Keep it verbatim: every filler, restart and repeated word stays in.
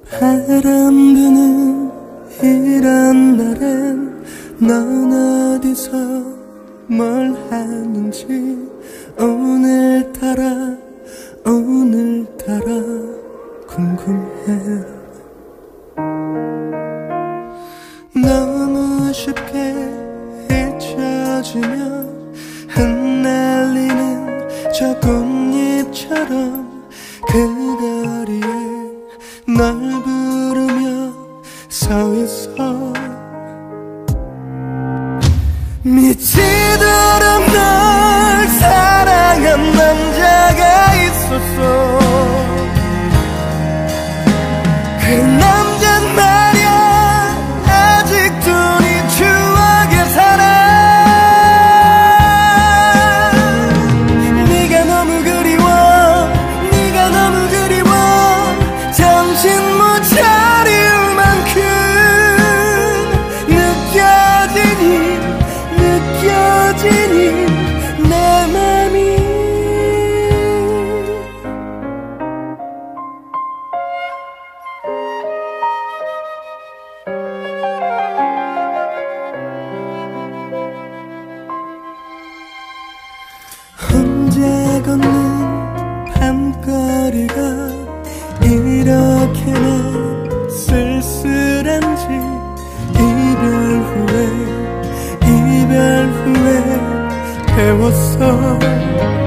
바람 부는 이런 날엔 넌 어디서 뭘 하는지 오늘따라 오늘따라 궁금해. 너무 쉽게 잊혀지면 흩날리는 저 꽃잎처럼 그 거리에 널 부르며 서 있어. 미치도록 널 사랑한 남자가 있었어. 그 남잔 말야 아직도 네 추억에 살아. 네가 너무 그리워, 네가 너무 그리워. 정신 못 차릴 만큼 느껴지니 느껴지니 내 맘이. 혼자 걷는 밤거리가 이렇게나 쓸쓸한지 이별 후에 이별 후에 배웠어.